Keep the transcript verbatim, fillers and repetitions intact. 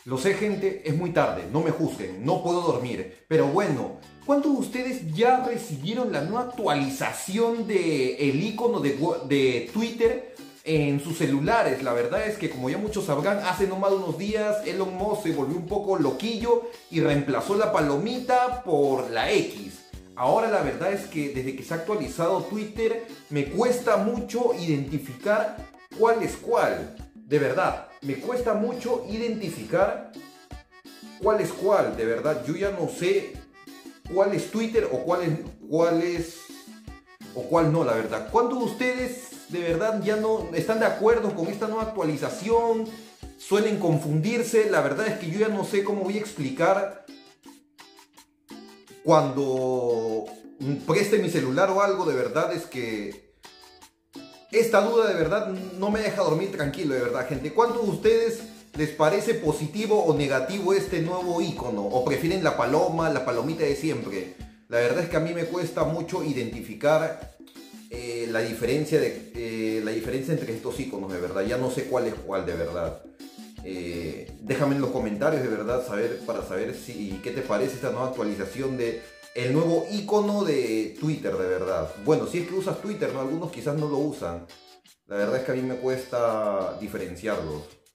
Lo sé, gente, es muy tarde, no me juzguen, no puedo dormir. Pero bueno, ¿cuántos de ustedes ya recibieron la nueva actualización del icono de, de Twitter en sus celulares? La verdad es que, como ya muchos sabrán, hace no más de unos días Elon Musk se volvió un poco loquillo y reemplazó la palomita por la X. Ahora la verdad es que desde que se ha actualizado Twitter me cuesta mucho identificar cuál es cuál. De verdad, me cuesta mucho identificar cuál es cuál. De verdad, yo ya no sé cuál es Twitter o cuál es, cuál es o cuál no, la verdad. ¿Cuántos de ustedes de verdad ya no están de acuerdo con esta nueva actualización? Suelen confundirse. La verdad es que yo ya no sé cómo voy a explicar cuando preste mi celular o algo. De verdad es que esta duda de verdad no me deja dormir tranquilo, de verdad, gente. ¿Cuántos de ustedes les parece positivo o negativo este nuevo icono? ¿O prefieren la paloma, la palomita de siempre? La verdad es que a mí me cuesta mucho identificar eh, la, diferencia de, eh, la diferencia entre estos iconos, de verdad. Ya no sé cuál es cuál, de verdad. Eh, déjame en los comentarios, de verdad, saber, para saber si qué te parece esta nueva actualización de el nuevo icono de Twitter, de verdad. Bueno, si es que usas Twitter, ¿no? Algunos quizás no lo usan. La verdad es que a mí me cuesta diferenciarlos.